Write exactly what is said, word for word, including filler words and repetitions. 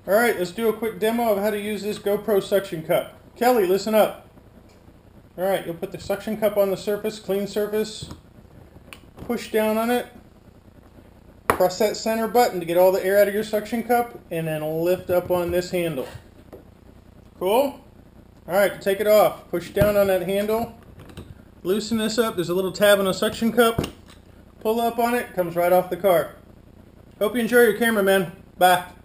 Alright, let's do a quick demo of how to use this GoPro suction cup. Kelly, listen up. Alright, you'll put the suction cup on the surface, clean surface, push down on it, press that center button to get all the air out of your suction cup, and then lift up on this handle. Cool? Alright, to take it off, push down on that handle, loosen this up, there's a little tab on the suction cup, pull up on it, comes right off the car. Hope you enjoy your camera, man. Bye.